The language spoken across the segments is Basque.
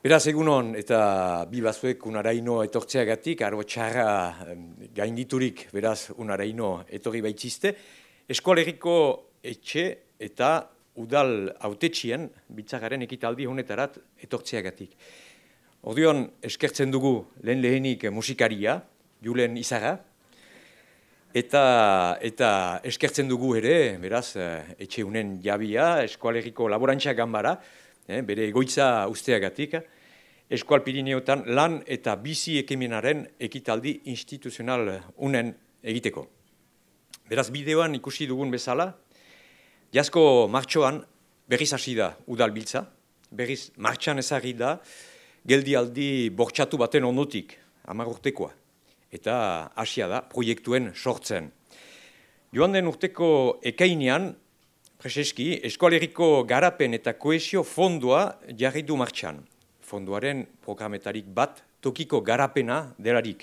Beraz, egunon eta bi bazuek unaraino etortzeagatik, aro txarra gainditurik, beraz, unaraino etorri baitzizte. Eskoaleriko etxe eta udal hautetxien bitzagaren ekitaldi honetarat etortzeagatik. Orduan, eskertzen dugu lehenik musikaria, Julen Izarra, eta eskertzen dugu ere, beraz, etxe unen jabia, Eskoaleriko laborantza ganbara, bere egoitza usteagatik, Eskual Pirineotan lan eta bizi ekimenaren ekitaldi instituzional unen egiteko. Beraz, bideoan ikusi dugun bezala, jazko martxoan berriz hasi da udalbiltza, berriz martxan ezagri da, geldialdi bortxatu baten ondotik, 10 urtekoa, eta hasia da proiektuen sortzen. Joan den urteko ekainean, preseski, Eskoaleriko garapen eta kohesio fondoa jarri du martxan. Fondoaren programetarik bat tokiko garapena delarik.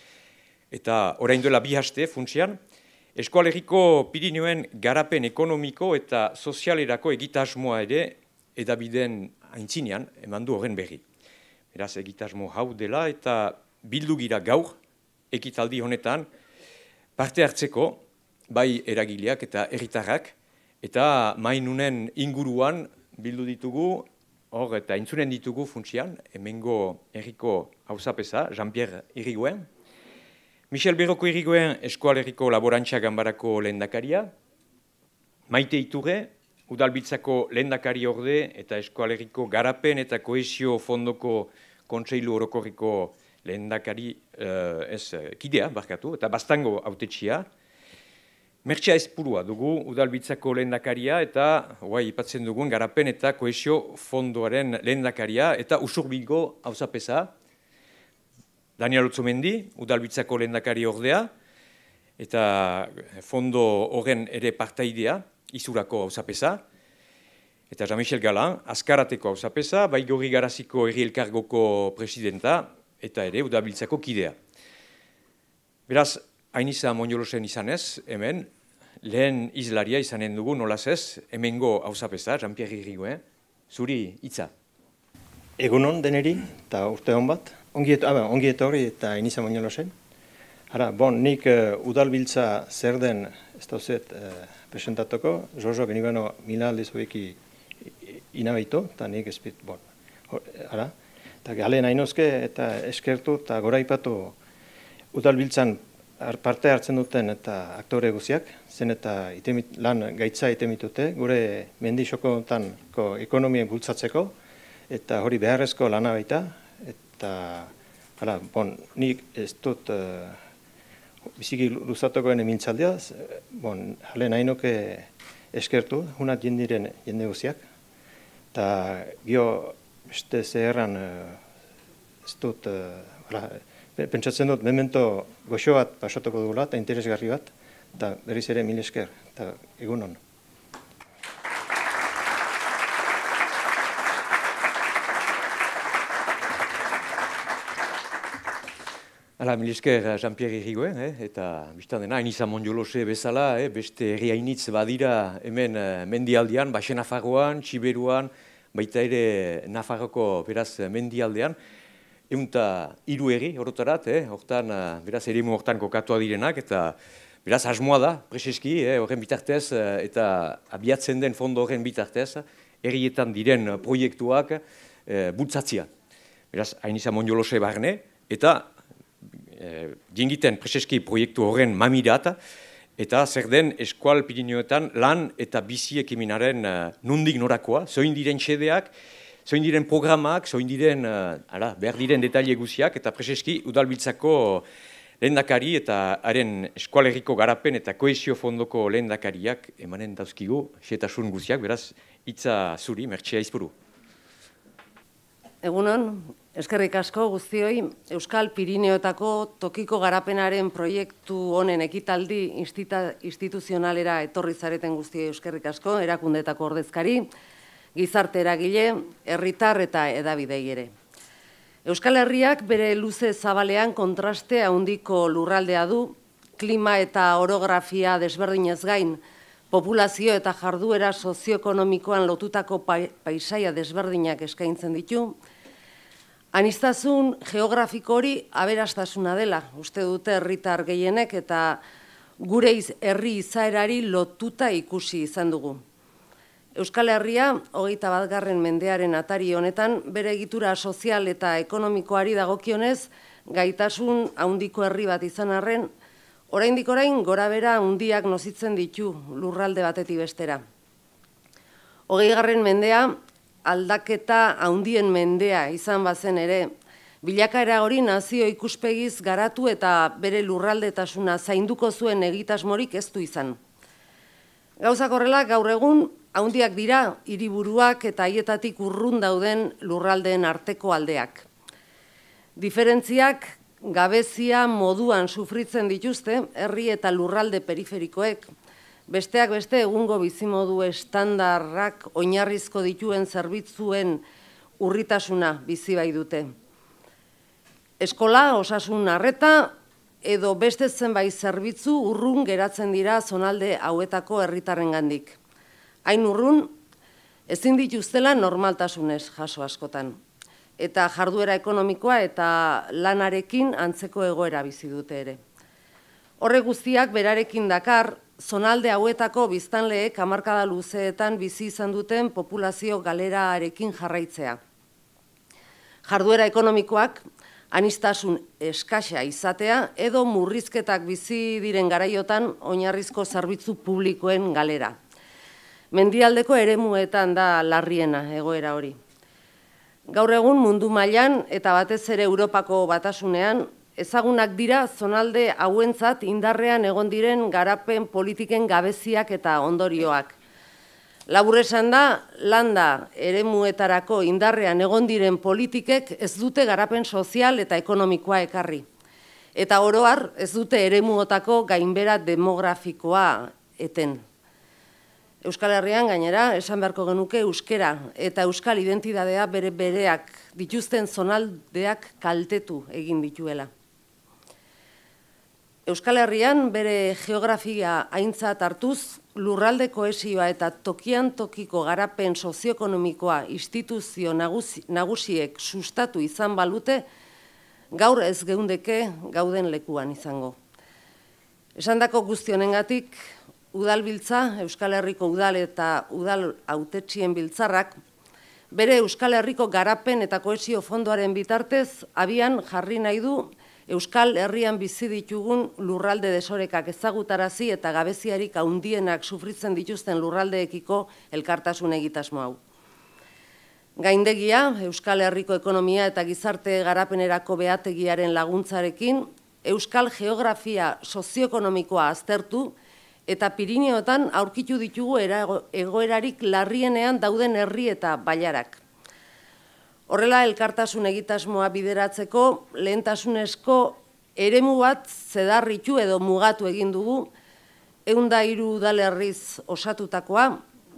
Eta orain duela bi haste funtsian, Eskoaleriko Pirineoen garapen ekonomiko eta sozialerako egitasmoa ere edabideen aintzinean eman du horren berri. Beraz, egitasmo hau dela eta bildu gira gaur ekitaldi honetan parte hartzeko bai eragileak eta herritarrak eta mainunen inguruan bildu ditugu hor eta intzunen ditugu funtsian, hemengo herriko hauzapeza, Jean-Pierre Iriguen, Michel Berroko Iriguen Eskoaleriko laborantza ganbarako lehendakaria, Maite Iturre, udalbiltzako lehendakari orde eta Eskoaleriko garapen eta kohesio fondoko kontseilu orokorriko lehendakari kidea, barkatu, eta Bastango hautetxia, Mertxea Ezpurua dugu udalbiltzako lehendakaria eta ipatzen dugun garapen eta kohesio fondoaren lehendakaria eta Usurbilgo hauzapeza, Daniel Otzomendi, udalbiltzako lehendakari ordea eta fondo horren ere partaidea, Izurako hauzapeza, eta Jean-Michel Galan, Azkarateko hauzapeza, Baigorri Garaziko herri elkargoko presidenta eta ere udalbiltzako kidea. Beraz, Ainiza Monjolosen izanez, hemen, lehen izlaria izanen dugu, nolaz ez, hemengo hauzapeza, Jean-Pierre Iriguen, zuri hitza. Egunon deneri, eta urte hon bat, ongi etorri eta Ainiza Monjolosen. Nik udalbiltza zer den, ez dauzet presentatuko, Jojo benibano mila aldiz hoeki inabeito, eta nik ezpit, eta gale nahi nozke eta eskertu eta goraipatu udalbiltzan parte hartzen duten eta aktore guziak, zen eta lan gaitza itemitute, gure mendisokotanko ekonomien bultzatzeko, eta hori beharrezko lana baita, eta nik ez dut biziki luzatukoen mintzaldea, jale nahi nuke eskertu, hunat jendiren jende guziak, eta gio beste zeherran ez dut, pentsatzen dut, memento goxo bat pasatuko dugula eta interesgarri bat, eta berriz ere mil esker, eta egunon. Mil esker Jean-Pierre Iriguen, eta biztan dena, Ainiza Monjolose bezala, beste herri hainitz badira hemen mendialdean, Baxe Nafarroan, Txiberuan, baita ere Nafarroko beraz mendialdean, Eunta hiru herri horotarat, hortan, beraz, eremu hortan kokatua direnak, eta beraz, asmoa da, preseski, horren bitartez, eta abiatzen den fondo horren bitartez, herrietan diren proiektuak bultzatzia. Beraz, Ainiza Monjolose barne, eta jingiten preseski proiektu horren mamirat, eta zer den Eskual Pirineoetan lan eta bizi ekimenaren nondik norakoa, zoin diren xedeak, zoin diren programak, zoin diren, behar diren detaile guziak, eta preseski udalbiltzako lehendakari eta haren Eskualeriko garapen eta kohesio fondoko lehendakariak emanen dauzkigu, xetasun guziak, beraz, hitza zuri, Mertxea Ezpuru. Egunon, eskerrik asko guztioi, Euskal Pirineotako tokiko garapenaren proiektu honen ekitaldi instituzionalera etorri zareten guztioi eskerrik asko, erakundetako ordezkari, gizarte eragile, herritar eta hedabidei ere. Euskal Herriak bere luze zabalean kontraste handiko lurraldea du, klima eta orografia desberdinez gain, populazio eta jarduera sozioekonomikoan lotutako paisaia desberdinak eskaintzen ditu, Aniztasun geografiko hori aberastasuna dela, uste dute herritar gehienek eta gure herri izaerari lotuta ikusi izan dugu. Euskal Herria, 21. mendearen atari honetan, bere egitura sozial eta ekonomikoari dagokionez, gaitasun handiko herri bat izan arren, oraindik orain gorabehera handiak nozitzen ditu lurralde batetik bestera. 20. mendea, aldaketa handien mendea izan bazen ere, bilakaera hori nazio ikuspegiz garatu eta bere lurraldetasuna zainduko zuen egitasmorik ez du izan. Gauzak horrela, gaur egun, handiak dira hiriburuak eta haietatik urrun dauden lurraldeen arteko aldeak. Diferentziak gabezia moduan sufritzen dituzte herri eta lurralde periferikoek, besteak beste egungo bizimodu estandarrak oinarrizko dituen zerbitzuen urritasuna bizi bai dute. Eskola, osasun arreta edo beste zenbait zerbitzu urrun geratzen dira zonalde hauetako herritarrengandik. Hain urrun, ezin dituztela normaltasunez jaso askotan. Eta jarduera ekonomikoa eta lanarekin antzeko egoera bizi dute ere. Horre guztiak berarekin dakar, zonalde hauetako biztanleek hamarkada luzeetan bizi izan duten populazio galerarekin jarraitzea. Jarduera ekonomikoak, aniztasun eskasa izatea edo murrizketak bizi diren garaiotan oinarrizko zerbitzu publikoen galera. Mendialdeko eremuetan da larriena egoera hori. Gaur egun mundu mailan eta batez ere Europako batasunean, ezagunak dira zonalde hauentzat indarrean egon diren garapen politiken gabeziak eta ondorioak. Labur esan da, landa eremuetarako indarrean egon diren politikek ez dute garapen sozial eta ekonomikoa ekarri. Eta oro har, ez dute eremuotako gainbera demografikoa eten. Euskal Herrian gainera, esan beharko genuke euskera eta euskal identitatea bereak dituzten zonaldeak kaltetu egin dituela. Euskal Herrian bere geografia aintzat hartuz, lurralde kohesioa eta tokian tokiko garapen sozioekonomikoa instituzio nagusiek sustatu izan balute, gaur ez geundeke gauden lekuan izango. Esandako guztionengatik, Udalbiltza, Euskal Herriko udal eta udal hautetxien biltzarrak, bere Euskal Herriko garapen eta kohesio fondoaren bitartez, abian jarri nahi du Euskal Herrian bizi ditugun lurralde desorekak ezagutarazi eta gabeziarik handienak sufritzen dituzten lurraldeekiko elkartasun egitasmo hau. Gaindegia, Euskal Herriko ekonomia eta gizarte garapenerako behategiaren laguntzarekin, Euskal geografia sozioekonomikoa aztertu eta Pirineotan aurkitu ditugu egoerarik larrienean dauden herri eta bailarak. Horrela, elkartasun egitasmoa bideratzeko lehentasunezko eremu bat zedarritu edo mugatu egin dugu 103 udalerriz osatutakoa,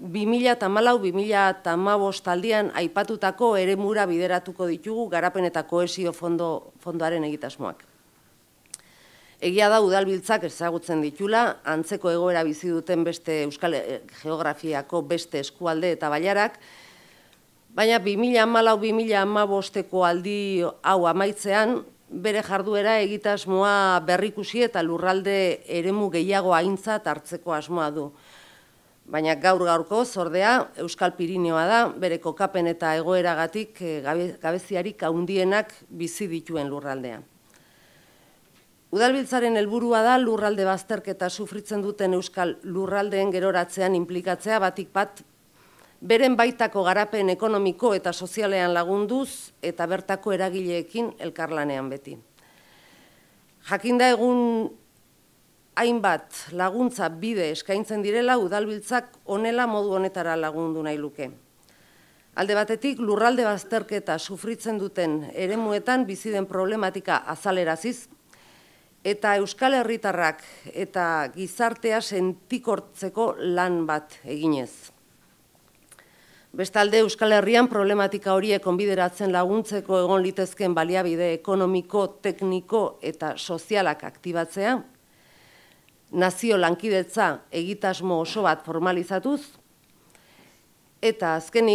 2014-2015 aldian aipatutako eremura bideratuko ditugu garapen eta kohesio fondoaren egitasmoak. Egia da udalbiltzak ezagutzen ditula, antzeko egoera bizi duten beste Euskal Geografiako beste eskualde eta bailarak, baina 2014-2015 aldi hau amaitzean, bere jarduera egitasmoa berrikusi eta lurralde eremu gehiago aintzat hartzeko asmoa du. Baina gaur-gaurko zordea Euskal Pirineoa da, bere kokapen eta egoeragatik gabeziarik handienak bizi dituen lurraldean. Udalbiltzaren helburua da lurralde bazterketa sufritzen duten euskal lurraldeen geroratzean inplikatzea batik bat, beren baitako garapen ekonomiko eta sozialean lagunduz eta bertako eragileekin elkarlanean beti. Jakinda egun hainbat laguntza bide eskaintzen direla udalbiltzak honela modu honetara lagundu nahi luke. Alde batetik, lurralde bazterketa sufritzen duten eremuetan bizi den problematika azaleraziz, eta Euskal Herritarrak eta gizartea sentikortzeko lan bat eginez. Bestalde, Euskal Herrian problematika horiek onbideratzen laguntzeko egon litezken baliabide ekonomiko, tekniko eta sozialak aktibatzea, nazio lankidetza egitasmo oso bat formalizatuz, eta azkenik,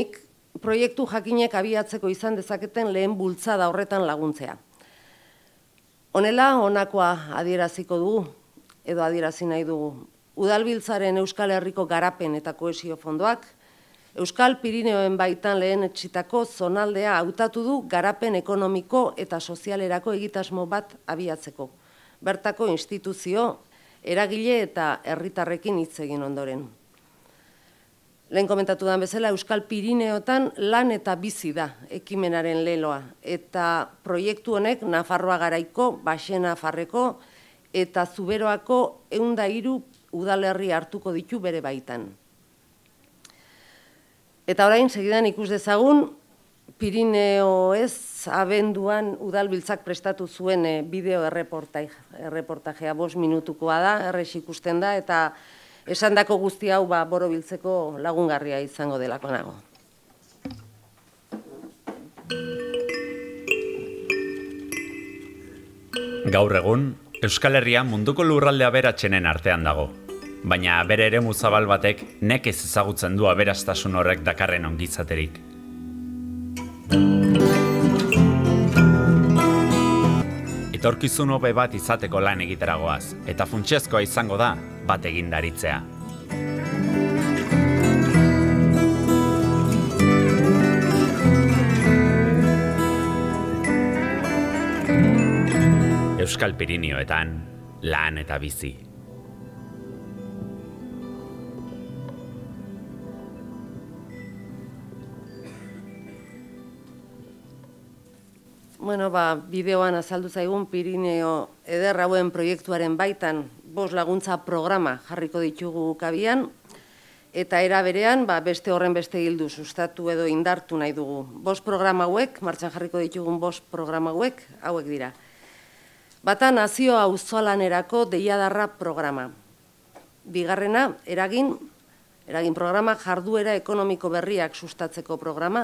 proiektu jakinek abiatzeko izan dezaketen lehen bultzada horretan laguntzea. Honela, honakoa adieraziko dugu, edo adierazi nahi dugu. Udalbiltzaren Euskal Herriko garapen eta kohesio fondoak, Euskal Pirineoen baitan lehen etxitako zonaldea hautatu du garapen ekonomiko eta sozialerako egitasmo bat abiatzeko. Bertako instituzio, eragile eta herritarrekin hitz egin ondoren. Lehen komentatu den bezala, Euskal Pirineotan lan eta bizi da ekimenaren leloa, eta proiektu honek Nafarroa Garaiko, Baxe-Nafarreko eta Zuberoako 103 udalerri hartuko ditu bere baitan. Eta orain, segidan ikus dezagun, Pirineoez abenduan udalbiltzak prestatu zuen bideo erreportajea 5 minutukoa da, errex ikusten da, eta esandako guzti hau borobiltzeko lagungarria izango delako nago. Gaur egun, Euskal Herria munduko lurralde aberatsenen artean dago. Baina bere eremu zabal batek nekez ezagutzen du aberastasun horrek dakarren ongizaterik. Etorkizun hobe bat izateko lan egiteragoaz, eta funtsezkoa izango da bat egindaritzea. Euskal Pirineoetan, lan eta bizi. Bueno, bideoan azaldu zaigun Pirineo eder hauen proiektuaren baitan 5 laguntza programa jarriko ditugu kabian, eta era berean beste horren beste hildu sustatu edo indartu nahi dugu. 5 programa hauek, martxan jarriko ditugun 5 programa hauek dira. Bata nazio auzolanerako deiadarra programa. Bigarrena, eragin programa, jarduera ekonomiko berriak sustatzeko programa.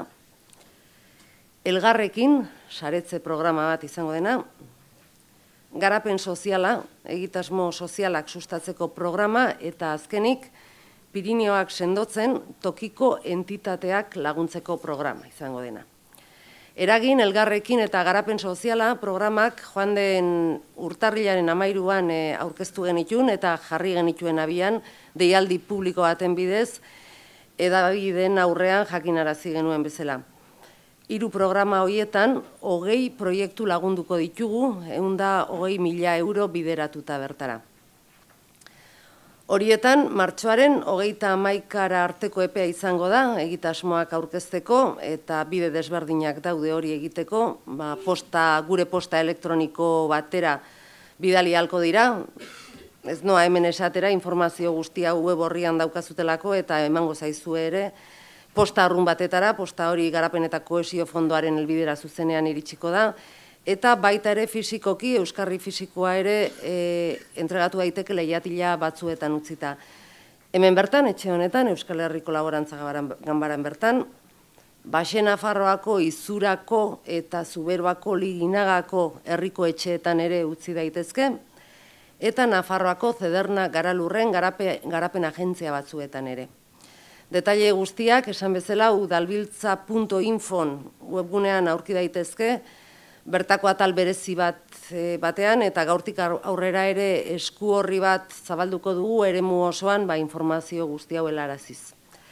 Elgarrekin, saretze programa bat izango dena. Garapen soziala, egitasmo sozialak sustatzeko programa, eta azkenik, Pirineoak sendotzen tokiko entitateak laguntzeko programa izango dena. Eragin, elgarrekin eta garapen soziala programak joan den urtarrilaren 13an aurkeztu genituen eta jarri genituen abian deialdi publiko baten bidez, edabideen aurrean jakinarazi genuen bezala. 3 programa horietan 20 proiektu lagunduko ditugu, 120.000 euro bideratuta bertara. Horietan, martxoaren 31 arteko epea izango da, egitasmoak aurkezteko, eta bide desberdinak daude hori egiteko, gure posta elektroniko batera bidali halko dira, ez noa hemen esatera, informazio guztia web horrian daukazutelako, eta emango zaizue ere, posta arrun batetara, posta hori garapen eta kohesio fondoaren helbidera zuzenean iritsiko da, eta baita ere fisikoki, euskarri fisikoa ere entregatu daiteke leihatila batzuetan utzita. Hemen bertan, etxe honetan, Euskal Herriko Laborantza Ganbaran bertan, Baxe-Nafarroako, Izurako eta Zuberoako, Liginagako herriko etxeetan ere utzi daitezke, eta Nafarroako Zederna Garalurren garapen agentzia batzuetan ere. Detaile guztiak, esan bezala, udalbiltza.infon webgunean aurki daitezke, bertako atal berezi batean, eta gaurtik aurrera ere esku horri bat zabalduko dugu eremu osoan informazio guzti hau helaraziz.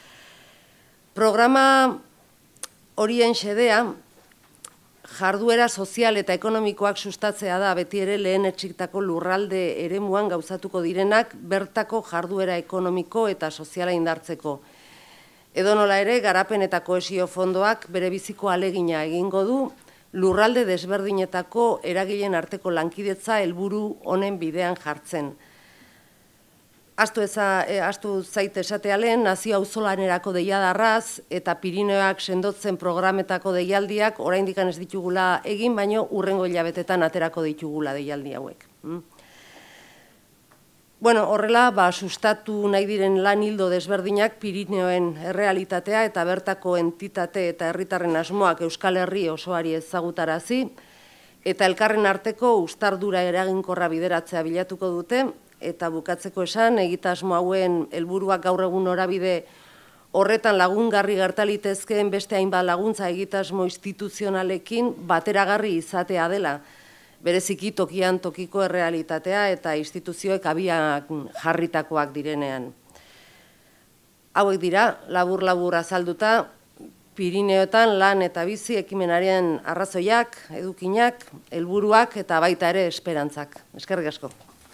Programa horien xedea, jarduera sozial eta ekonomikoak sustatzea da beti ere lehen etxitako lurralde eremuan gauzatuko direnak bertako jarduera ekonomiko eta soziala indartzeko. Edonola ere, garapen eta kohesio fondoak bere biziko alegina egingo du, lurralde desberdinetako eragileen arteko lankidetza helburu honen bidean jartzen. Astu zait esatea lehen, nazio auzolanerako deiadarraz eta Pirineoak sendotzen programetako deialdiak oraindik ez ditugula egin, baino hurrengo hilabetetan aterako ditugula deialdi hauek. Horrela, sustatu nahi diren lan hildo desberdinak Pirineoen errealitatea eta bertako entitate eta herritarren asmoak Euskal Herri osoari ezagutarazi, eta elkarren arteko uztardura eraginkorra bideratzea bilatuko dute, eta bukatzeko esan, egitasmo hauen helburuak gaur egun norabide horretan lagungarri gertalitezkeen beste hainbat laguntza egitasmo instituzionalekin bateragarri izatea dela, bereziki tokian tokiko errealitatea eta instituzioek abian jarritakoak direnean. Hauek dira, labur-labur azalduta, Pirineoetan lan eta bizi ekimenaren arrazoiak, edukinak, helburuak eta baita ere esperantzak. Eskerrik asko.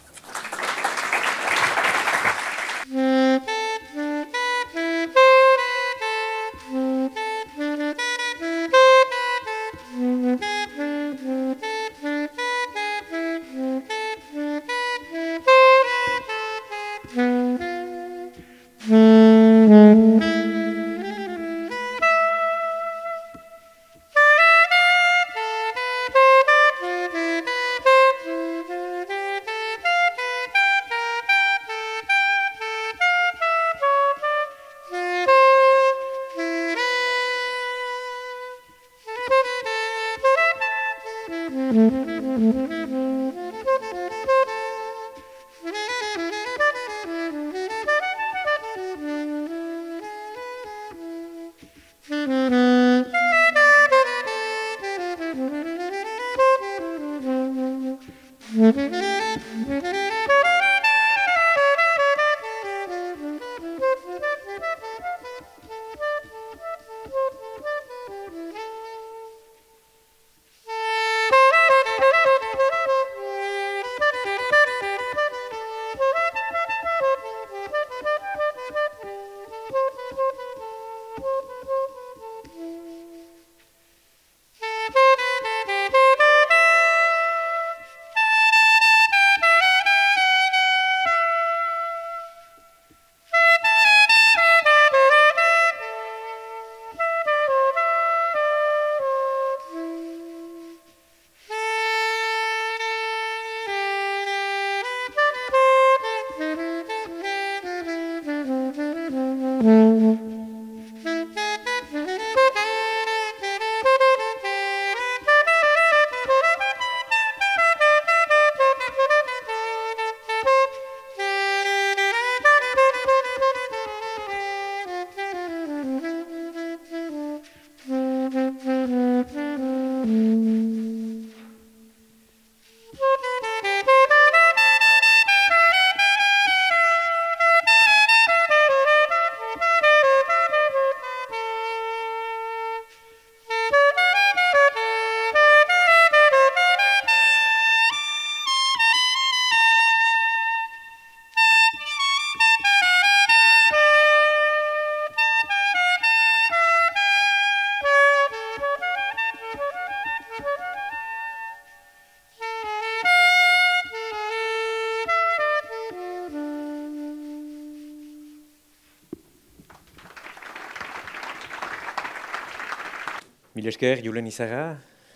Mil esker, Julen Izarra,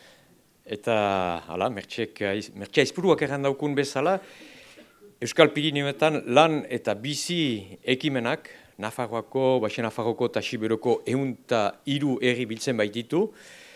eta mertxe aizpuruak erran daukun bezala, Euskal Pirineoetan lan eta bizi ekimenak, Nafarroako, Baixo Nafarroko eta Siberoko 103 herri biltzen baititu,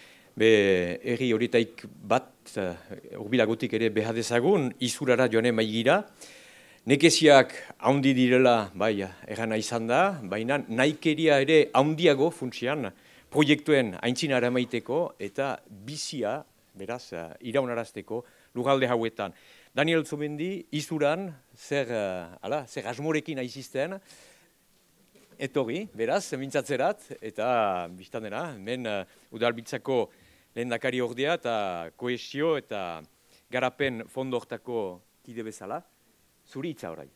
herri horietaik bat, urbilagotik ere behar dezagun, izurara joane maigira, nekeziak haundi direla, errana izan da, baina naikeria ere haundiago funtsian, proiektuen aintzinara maiteko eta bizia, beraz, iraunarazteko lugalde hauetan. Daniel Zomendi, izuran, zer asmorekin aizizten, etorri, beraz, mintzatzerat, eta biztan dena, men udalbiltzako lehendakari ordea eta kohesio eta garapen fondo hortako kide bezala, zuri hitza orai.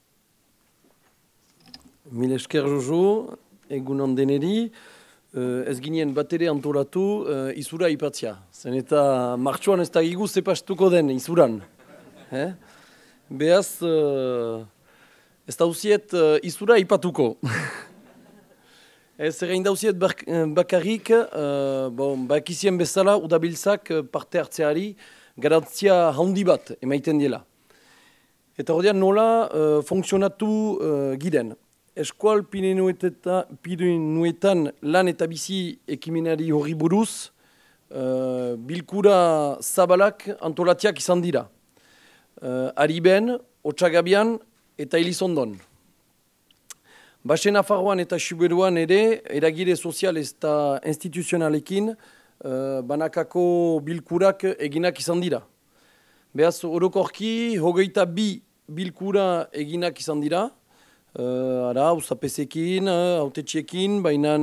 Mil esker Jojo, egunon deneri, ez ginen bat ere antolatu izura ipatzia. Zen eta martxoan ez da gigu zepastuko den izuran. Beaz, ez dauziet izura ipatuko. Ez egin dauziet bakarrik, bakizien bezala udabiltzak parte hartzeari garantzia handi bat emaiten dela. Eta horrean nola funtzionatu giden. Eskual Pirineoetan lan eta bizi ekimenari horri buruz, bilkura zabalak antolatiak izan dira. Ariben, Otsagabian eta Elizondon. Baxe Nafarroan eta Siberuan ere, eragile sozial eta instituzionalekin banakako bilkurak eginak izan dira. Beaz, orokorki, 22 bilkura eginak izan dira, usapezekin, autetxekin, baina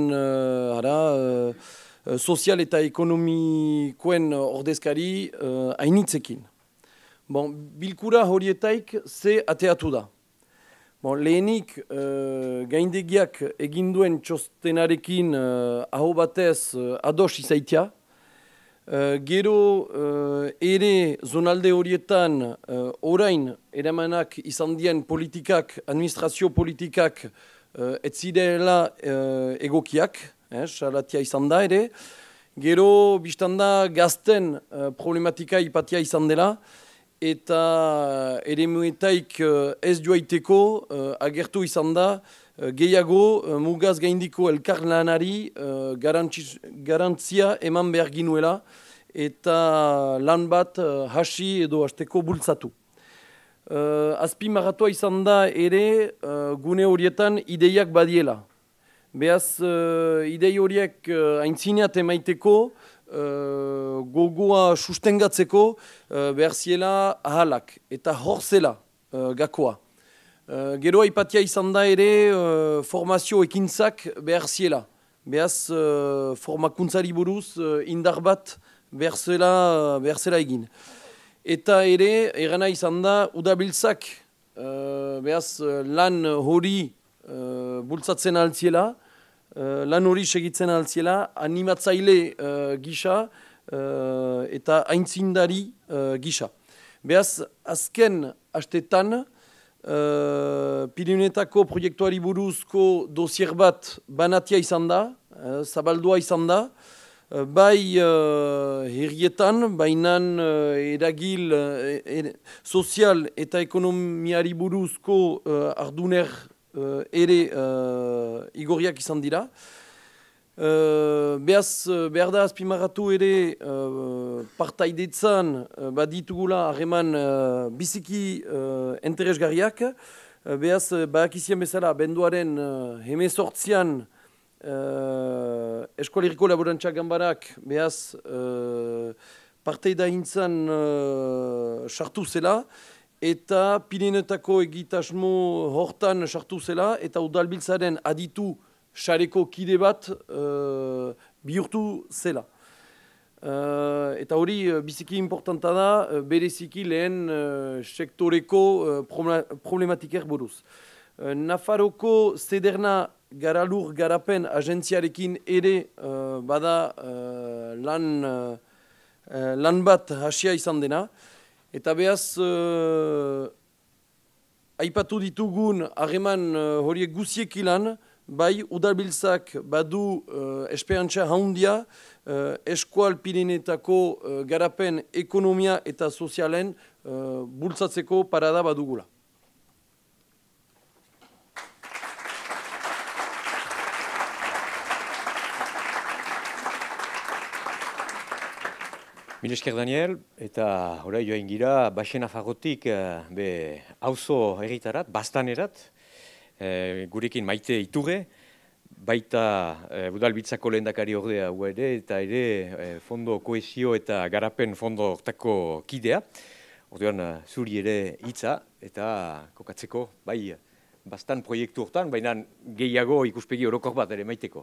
sozial eta ekonomikoen ordezkari hainitzekin. Bilkura horietaik ze ateatu da. Lehenik gaindegiak eginduen txostenarekin aho batez ados izaitia. Gero ere zonalde horietan orain eramanak izan dien politikak, administrazio politikak ez zirela egokiak, salatia izan da ere. Gero biztanda gazten problematika ipatia izan dela, eta eremuetaik ez joaiteko agertu izan da gehiago mugaz gaindiko elkarlanari garantzia eman behar ginuela eta lan bat hasi edo hasteko bultzatu. Azpimarratua izan da ere gune horietan ideiak badiela. Beaz, idei horiek aintzineat emaiteko, gogoa sustengatzeko behar ziela ahalak eta hor zela gakoa. Gero aipatia izan da ere formazio ekintzak behar ziela. Beaz, formakuntzari buruz indar bat behar zela egin. Eta ere, erana izan da, udabiltzak beaz, lan hori bultzatzen altziela, lan hori segitzen altziela, animatzaile gisa eta aintzindari gisa. Beaz, azken hastetan, Pirinetako proiektuari buruzko dosier bat banatia izan da, zabaldua izan da, bai herrietan, bainan eragil sozial eta ekonomiari buruzko arduner ere igorriak izan dira. Beaz, behar da azpimarratu ere partaidetzan baditugula harreman biziki interesgarriak. Beaz, badakizien bezala, benduaren 18an Eskoleriko Laborantza Ganbarak, beaz, partaidaintzan sartu zela, eta Pirinetako egitasmo hortan sartu zela, eta udalbiltzaren aditu sareko kide bat bihurtu zela. Eta hori biziki importanta da, bereziki lehen sektoreko problematiker buruz. Nafarroko Zederna Garalur Garapen agentziarekin ere bada lan bat hasia izan dena. Eta behaz, aipatu ditugun harreman horiek guziek ilan, bai udalbiltzak badu esperantza handia eskual Pirinetako garapen ekonomia eta sozialen bultzatzeko parada badugula. Mil esker Daniel, eta orai joain gira, Baxe Nafarrotik auzo herritarat, bastanerat, gurekin Maite Iturre, baita udalbiltzako lehendakari ordea ere, eta ere fondo kohesio eta garapen fondo hortako kidea. Ordean zuri ere hitza eta kokatzeko, bai bastan proiektu hortan, baina gehiago ikuspegi orokor bat ere Maiteko.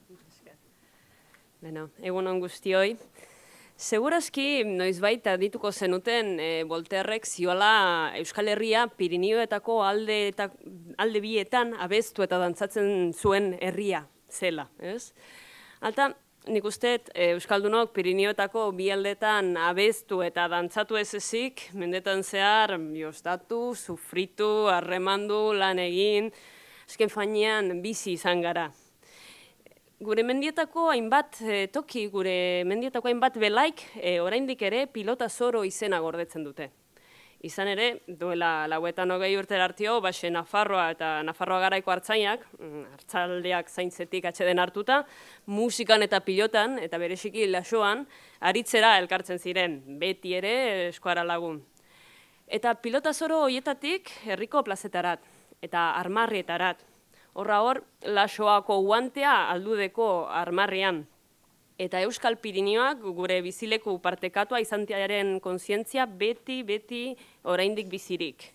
Beno, egunon guztioi. Segurazki, noizbait adituko zenuten Voltairrek ziola Euskal Herria Pirinioetako alde bietan abestu eta dantzatzen zuen herria zela. Alta, nik usteet Euskaldunok Pirinioetako bi aldetan abestu eta dantzatu ez ezik, mendetan zehar jostatu, sufritu, harremandu, lan egin, azken fainean bizi izan gara. Gure mendietako hainbat toki, gure mendietako hainbat belaik, oraindik ere pilota zoro izena gordetzen dute. Izan ere, duela 20 urtera artio, Baxe Nafarroa eta Nafarroa garaiko hartzainak, hartzaldeak zaintzetik atxeden hartuta, musikan eta pilotan, eta bereziki lasoan, aritzera elkartzen ziren, beti ere eskuara lagun. Eta pilota zoro horietatik herriko plazetarat, eta armarrietarat, Horra hor, Lasoako guantea aldudeko armarrian. Eta Euskal Pirinioak gure bizileku partekatua izantearen kontzientzia beti oraindik bizirik.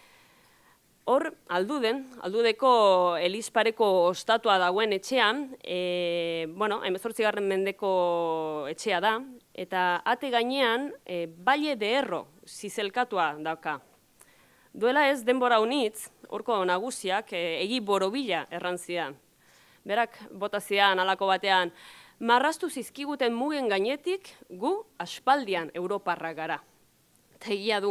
Hor, aldudeko Elizpareko ostatua dagoen etxean, 18. mendeko etxea da, eta ate gainean Valle de Erro zizelkatua dauka. Duela ez denbora unitz, horko nagusiak egi borobila errantzidan. Berak botazian alako batean, marraztu zizkiguten mugen gainetik gu aspaldian Europarra gara. Eta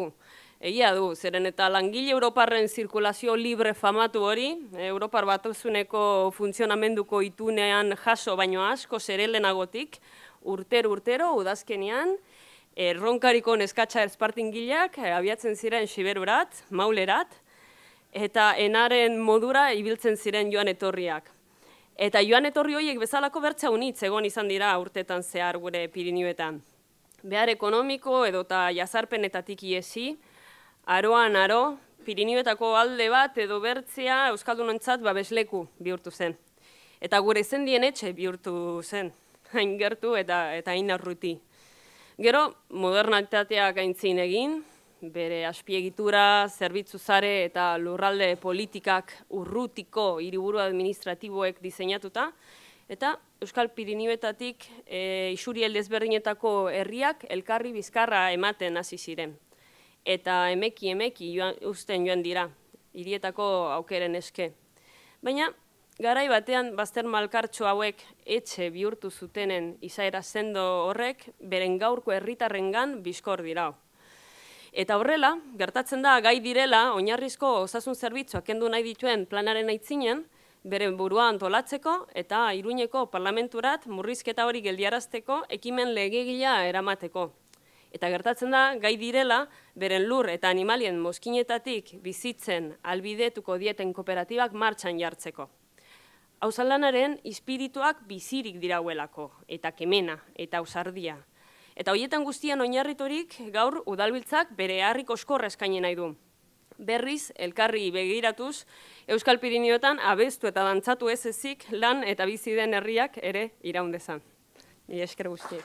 egia du, zeren eta langile Europarren zirkulazio libre famatu hori, Europar Batasuneko funtzionamenduko itunean jaso baino asko zerelenagotik, urtero udazkenean, Ronkariko neskatxa espartingileak abiatzen ziren Siberurat, Maulerat, eta enaren modura ibiltzen ziren joan etorriak. Eta joan etorri horiek bezalako bertza unitz egon izan dira urtetan zehar gure Pirinioetan. Behar ekonomiko edota jazarpenetatik iesi, aroan aro, Pirinioetako alde bat edo bertzea euskaldunontzat babesleku bihurtu zen. Eta gure zendien etxe bihurtu zen, hain gertu eta hain arruti. Gero, modernitateak aintzin egin, bere azpiegitura, zerbitzu sare eta lurralde politikak urrutiko hiriburu administratiboek diseinatuta, eta Euskal Pirinioetatik isuriel desberdinetako herriak elkarri bizkarra ematen hasi ziren. Eta emeki usten joan dira, hirietako aukeren eske. Baina, garai batean bazter malkartxo hauek etxe bihurtu zutenen izaera sendo horrek beren gaurko herritarrengan bizkor dirau. Eta horrela, gertatzen da gai direla oinarrizko osasun zerbitzuak kendu nahi dituen planaren aitzinen, bere burua antolatzeko eta Iruñeko parlamenturat murrizketa hori geldiarazteko ekimen legegila eramateko. Eta gertatzen da, gai direla, beren lur eta animalien mozkinetatik bizitzen albidetuko dieten kooperatibak martxan jartzeko. Auzalanaren espirituak bizirik dirauelako, eta kemena, eta ausardia. Eta horietan guztian oinarriturik gaur udalbiltzak bere harrik oskorra eskaini nahi du. Berriz, elkarri begiratuz, Euskal Pirinioetan abestu eta dantzatu ez ezik lan eta bizi den herriak ere iraundezan. Mila esker guztiek.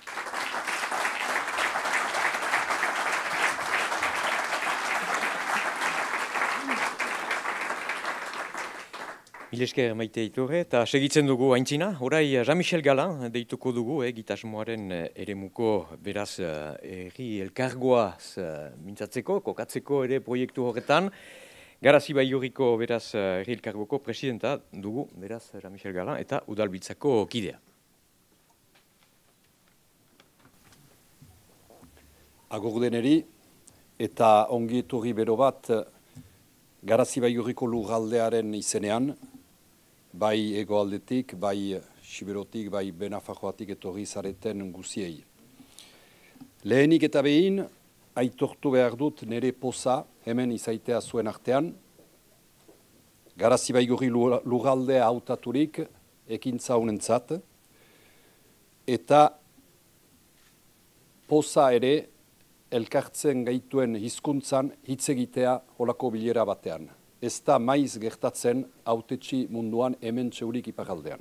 Milesker maite iturre, eta segitzen dugu aintzina. Horai, Jean-Michel Galan deituko dugu, gitasmoaren eremuko beraz erri elkargoaz mintzatzeko, kokatzeko ere proiektu horretan. Garazi Baigorriko beraz erri elkargoko presidenta dugu, beraz Jean-Michel Galan, eta udalbiltzako kidea. Agur deneri, eta ongi etorri bero bat Garazi Baigorriko lurraldearen izenean, bai hegoaldetik, bai Siberotik, bai Benafarroatik etorri zareten guziei. Lehenik eta behin, aitortu behar dut nire poza hemen izaitea zuen artean, Garazi Baigorri lurraldea hautaturik ekintza honentzat, eta poza ere elkartzen gaituen hizkuntzan hitz egitea holako bilera batean. Ez da maiz gertatzen hautetsi munduan hemen txeurik iparaldean.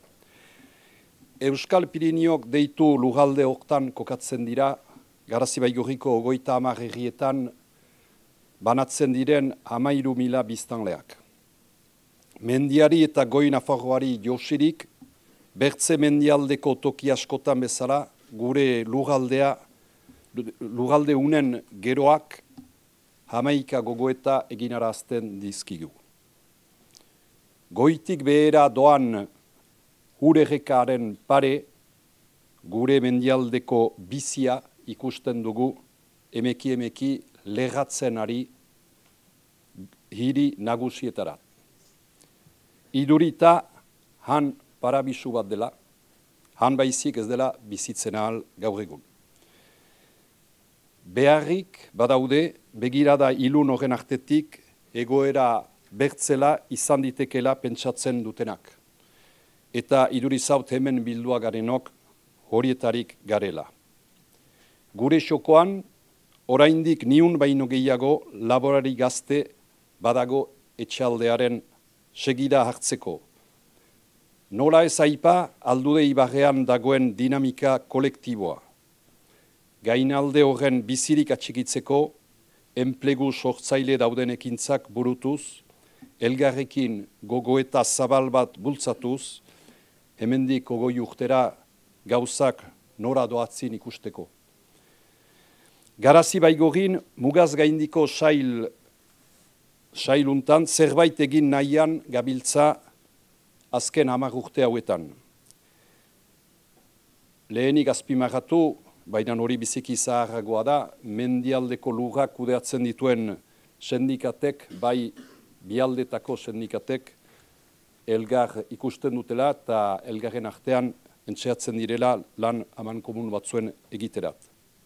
Euskal Piriniok deitu lurralde hortan kokatzen dira, Garazi Baigorriko 30 herrietan banatzen diren 13.000 biztanleak. Mendiari eta Goi Nafarroari josirik, bertze mendialdeko toki askotan bezala, gure lurralde unen geroak hamaika gogoeta eginarazten dizkigu. Goitik behera doan urerrekaren pare, gure mendialdeko bizia ikusten dugu emeki lerratzen ari hiri nagusietarat. Idurita han parabisu bat dela, han baizik ez dela bizitzen ahal gaur egun. Beharrik badaude begirada ilun horren artetik egoera bertzela izan ditekela pentsatzen dutenak. Eta idurizaut hemen bildua garenok horietarik garela. Gure xokoan, oraindik niun baino gehiago laborari gazte badago etxaldearen segida hartzeko. Nola ez aipa Aldude Ibarrean dagoen dinamika kolektiboa. Gainalde horren bizirik atxikitzeko, enplegu sortzaile dauden ekintzak burutuz, elgarrekin gogoeta zabal bat bultzatuz, hemendik ogoi urtera gauzak nora doatzin ikusteko. Garazi Baigorin mugaz gaindiko sailuntan zerbait egin nahian gabiltza azken 10 urte hauetan. Lehenik azpimarratu, baina hori biziki zaharragoa da, mendialdeko lurrak kudeatzen dituen sendikatek, bai bialdetako sendikatek, elgar ikusten dutela eta elgarren artean entxeatzen direla lan amankomun batzuen egiterat.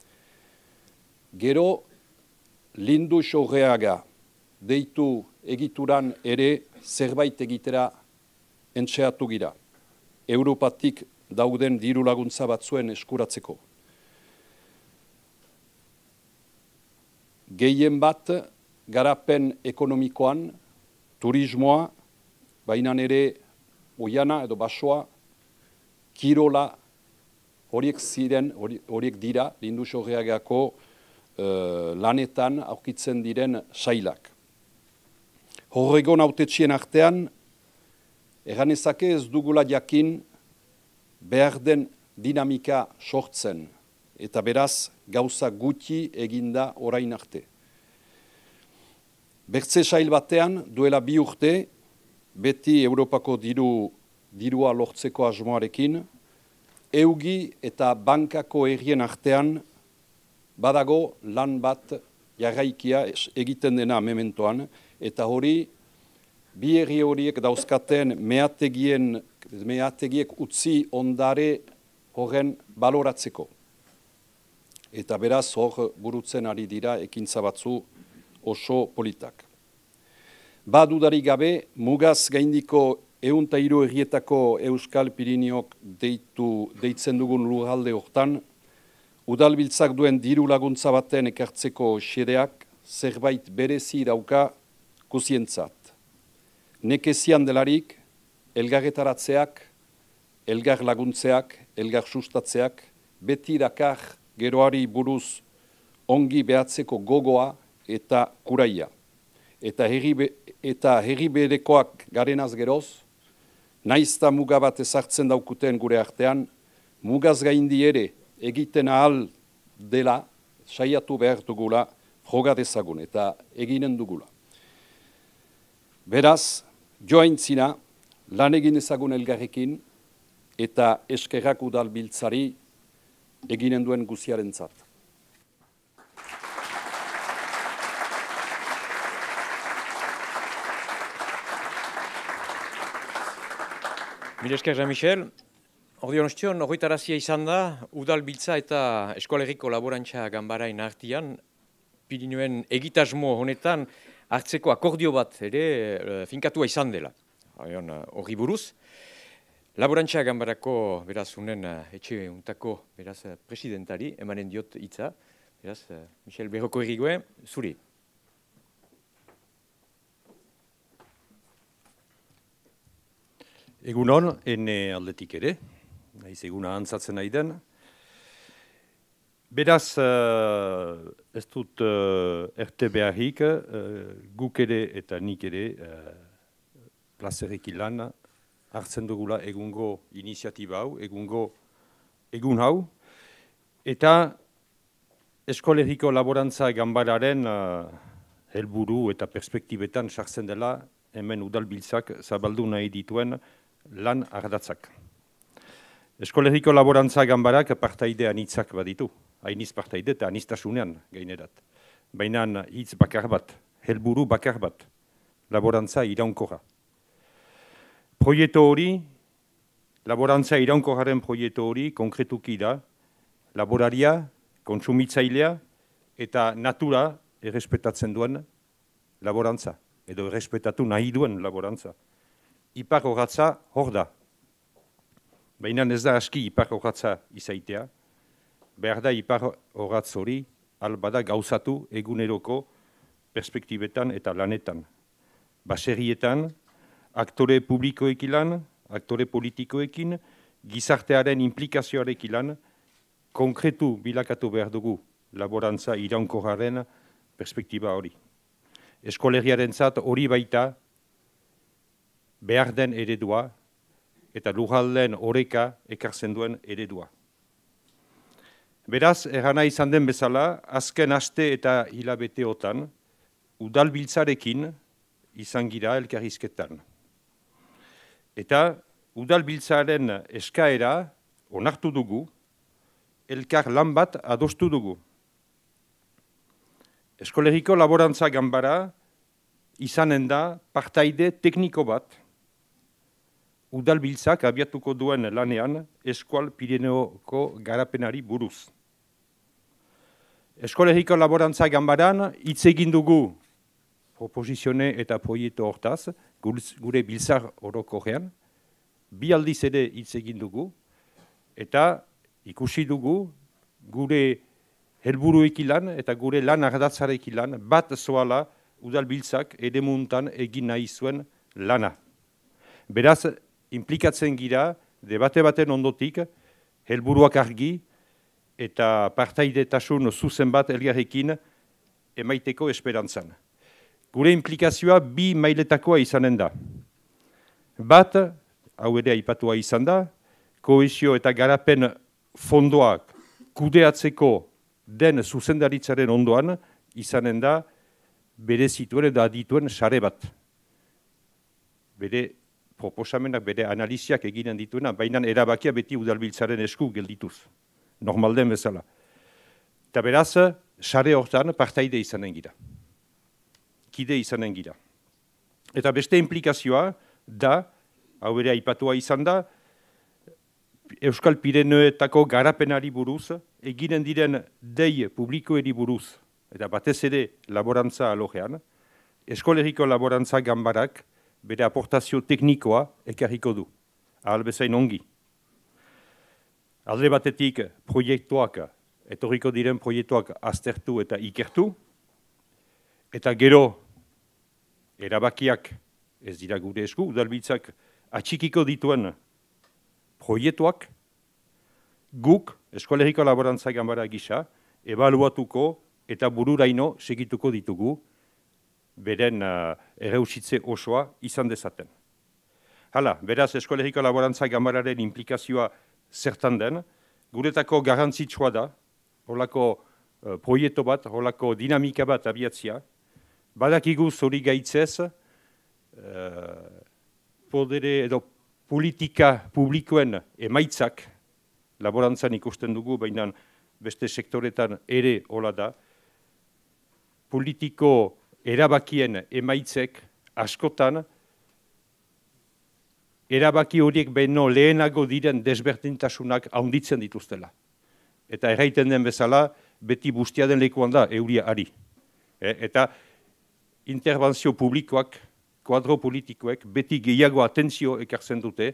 Gero, Lindu Xorreaga deitu egituran ere zerbait egitera entxeatu gira. Europatik dauden diru laguntza batzuen eskuratzeko. Gehien bat, garapen ekonomikoan, turismoa, baina ere oiana edo basoa, kirola, horiek dira, Lindu Xorreagako lanetan aurkitzen diren sailak. Horregon hautetxien artean, erganezake ez dugula jakin behar den dinamika sortzen, eta beraz gauza gutxi eginda orain arte. Bertze sail batean, duela 2 urte, beti Europako dirua lortzeko asmoarekin, eugi eta bankako herrien artean badago lan bat jarraikia egiten dena mementoan, eta hori, bi herri horiek dauzkaten meategiek utzi ondare horren baloratzeko. Eta beraz hor burutzen ari dira ekintza batzu oso politak. Badudarik gabe, mugaz gaindiko 103 herrietako Euskal Pirineok deitzen dugun lurralde hortan, udalbiltzak duen diru laguntza baten ekartzeko xedeak zerbait berezi dauka kusientzat. Nekezian delarik, elgarretaratzeak, elgar laguntzeak, elgar sustatzeak, beti dakar geroari buruz ongi behatzeko gogoa eta kuraia. Eta herri berekoak garenaz geroz, naizta muga bat ezartzen daukuten gure artean, mugaz gaindi ere egiten ahal dela, saiatu behar dugula, joga dezagun eta eginen dugula. Beraz, joaintzina, lan egin ezagun elgarrekin eta eskerrak udalbiltzari eginen duen guziaren zat. Mila esker, Jean-Michel. Ordeon ostion, horretarazia izan da, udalbiltza eta Eskoalerriko Laborantza Ganbarain artian, Pirinioen egitasmo honetan hartzeko akordio bat ere finkatua izan dela. Horri buruz. Laborantza Ganbarako, beraz, unen etxe untako, beraz, presidentari, emanen diot hitza. Beraz, Michel Berroko Errigoe, zuri. Egunon, ene aldetik ere, nahiz eguna antzatzen nahi den. Beraz, ez dut erte beharrik, guk ere eta nik ere plazerrik ilan hartzen dugula egungo iniziatiba hau, egun hau, eta Eskoalerriko Laborantza Ganbararen helburu eta perspektibetan sartzen dela hemen udalbiltzak zabaldu nahi dituen lan ardatzak. Eskoalerriko Laborantza Ganbarak partaide anitzak baditu, hainiz partaide eta aniztasunean gainerat. Baina hitz bakar bat, helburu bakar bat, laborantza iraunkorra. Proiektu hori, laborantza iraunkorraren proiektu hori konkretuki da, laboraria, kontsumitzailea eta natura errespetatzen duen laborantza, edo errespetatu nahi duen laborantza. Ipar horatza hor da. Baina ez da aski ipar horatza izaitea, behar da ipar horatz hori albada gauzatu eguneroko perspektibetan eta lanetan. Baserrietan, aktore publikoekin lan, aktore politikoekin, gizartearen implikazioarekin lan, konkretu bilakatu behar dugu laborantza iraunkorraren perspektiba hori. Eskolegiarentzat hori baita behar den eredua eta lurraldeen oreka ekartzen duen eredua. Beraz, errana izan den bezala, azken aste eta hilabeteotan, udalbiltzarekin izan gira elkarrizketan. Eta udalbiltzaren eskaera onartu dugu, elkar lan bat adostu dugu. Eskolegiko laborantza ganbara izanen da partaide tekniko bat, udalbiltzak abiatuko duen lanean Eskual Pireneoko garapenari buruz. Eskolegiko laborantza ganbaran hitz egin dugu proposizione eta proiektu hortaz, gure biltzar orokorrean, bi aldiz ere hitz egin dugu, eta ikusi dugu gure helburuekin lan eta gure lan ardatzarekin lan bat zoala udalbiltzak eremuntan egin nahi zuen lana. Beraz, implikatzen gira, debate baten ondotik, helburuak argi eta partaidetasun zuzen bat elgarrekin emaiteko esperantzan. Gure implikazioa bi mailetakoa izanen da. Bat, hau ere aipatua izan da, kohesio eta garapen fondoak kudeatzeko den zuzendaritzaren ondoan izanen da bere zituen eta adituen sare bat. Bere proposamenak, bere analiziak eginen dituena, baina erabakia beti udalbiltzaren esku geldituz. Normalden bezala. Eta beraz, sare hortan partaide izanen gira. Kide izanen gira. Eta beste implikazioa da, hau ere aipatua izan da, Euskal Pireneoetako garapenari buruz, eginen diren dei publikoeri buruz, eta batez ere laborantza alojean, Eskolegiko laborantza ganbarak bere aportazio teknikoa ekarriko du, ahal bezain ongi. Alde batetik proiektuak, etorriko diren proiektuak aztertu eta ikertu, eta gero erabakiak ez dira gure esku, udalbiltzak atxikiko dituen proiektuak, guk, Eskolegiko laborantza ganbara gisa, ebaluatuko eta bururaino segituko ditugu, beren erreusitze osoa izan dezaten. Hala, beraz, Eskolegiko laborantza ganbararen implikazioa zertan den, guretako garrantzitsua da, holako proiektu bat, holako dinamika bat abiatzia, badakigu zori gaitzez, podere edo politika publikoen emaitzak, laborantzan ikusten dugu, baina beste sektoretan ere hola da, politiko erabakien emaitzek askotan, erabaki horiek beno lehenago diren desberdintasunak handitzen dituztela. Eta erraiten den bezala, beti bustia den lekuan da, euria ari. Eta intervenzio publikoak, kuadro politikoek, beti gehiago atentzio ekartzen dute,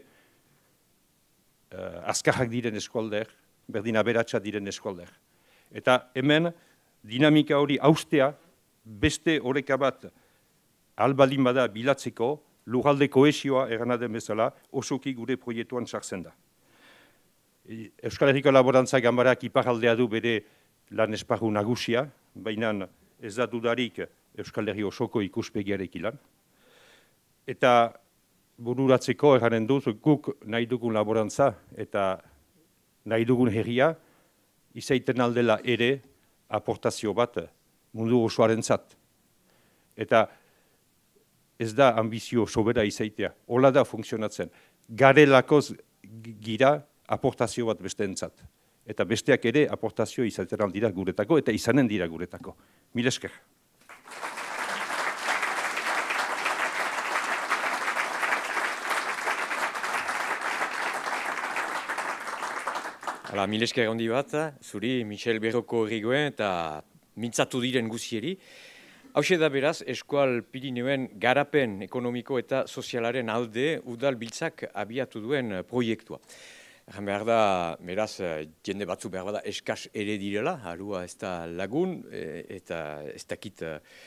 azkarrak diren eskualder, berdin aberatsa diren eskualder. Eta hemen, dinamika hori haustea, beste oreka bat albaldin bada bilatzeko, lurralde kohesioa erana den bezala osoki gure proiektuan sartzen da. Euskal Herriko Laborantza Ganbarak iparraldea du bere lan esparru nagusia, baina ez da dudarik Euskal Herri osoko ikuspegiarekin lan. Eta bururatzeko erranen dut, guk nahi dugun laborantza eta nahi dugun herria, izaiten aldela ere aportazio bat mundu osoarentzat. Eta ez da ambizio sobera izaitea, hola da funtzionatzen. Garelakoz gira aportazio bat besteentzat. Eta besteak ere aportazio izaten aldira guretako eta izanen dira guretako. Mil esker. Hala, mil esker handi bat, zuri Michel Berroko Errigoen eta mintzatu diren guzieri. Hauxe da beraz, Eskual Pirinioen garapen ekonomiko eta sozialaren alde udalbiltzak abiatu duen proiektua. Egan behar da, beraz, jende batzu behar da eskas ere direla, harua ez da lagun, eta ez dakit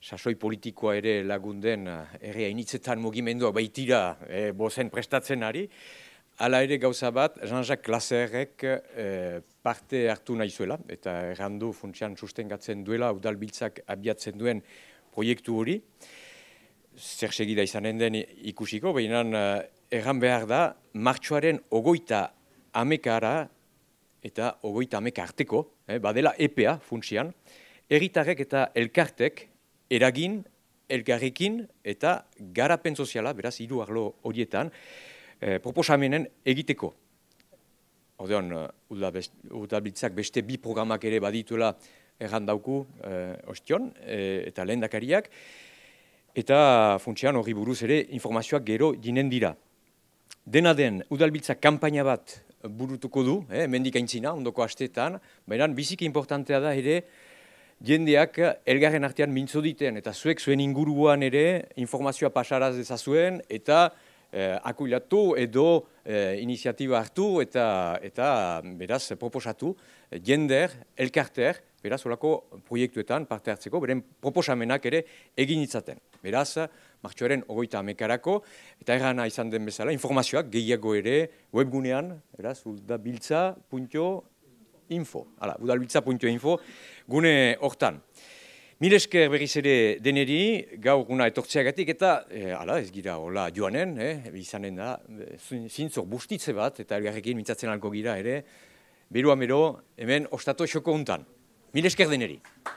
sasoi politikoa ere lagunden herria initzetan mugimendua baitira bozen prestatzen ari. Hala ere gauza bat, Jean-Jacques Lasserrek parte hartu nahi zuela, eta errandu funtsian sustengatzen duela udalbiltzak abiatzen duen proiektu hori. Zer segida izanen den ikusiko, baina erran behar da, martxoaren 30 eta 30 arteko, badela EPEA funtsian, herritarrek eta elkartek eragin, elkarrekin eta garapen soziala, beraz, 3 arlo horietan, proposamenen egiteko. Ordean, udalbiltzak beste 2 programak ere badituela erran dauku ostion, eta lehendakariak, eta funtsian horri buruz ere informazioak gero jinen dira. Dena den, udalbiltzak kanpaina bat burutuko du, mendik aintzina, ondoko asteetan, baina biziki importantea da ere, jendeak elgarren artean mintzo diten, eta zuek zuen inguruan ere informazioa pasaraz dezazuen, eta akuilatu edo iniziatiba hartu eta beraz proposatu jender, elkarter, beraz olako proiektuetan parte hartzeko, beren proposamenak ere egin itzaten. Beraz, martxoaren 30 eta errana izan den bezala, informazioak gehiago ere webgunean, beraz, udalbiltza.info, udalbiltza.info, gune hortan. Mil esker berriz ere deneri, gaur guna etortzeagatik, eta ez gira hola joanen, izanen da, zintzor bustitze bat, eta elgarrekin mintzatzen alko gira ere, beruan bero, hemen ostato xoko untan. Mil esker deneri.